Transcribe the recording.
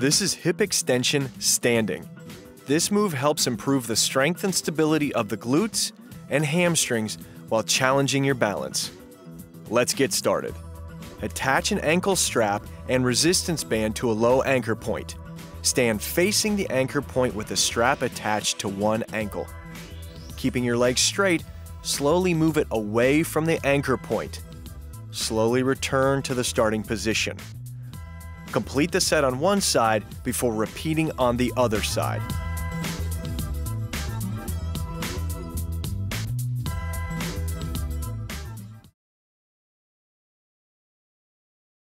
This is hip extension standing. This move helps improve the strength and stability of the glutes and hamstrings while challenging your balance. Let's get started. Attach an ankle strap and resistance band to a low anchor point. Stand facing the anchor point with the strap attached to one ankle. Keeping your legs straight, slowly move it away from the anchor point. Slowly return to the starting position. Complete the set on one side before repeating on the other side.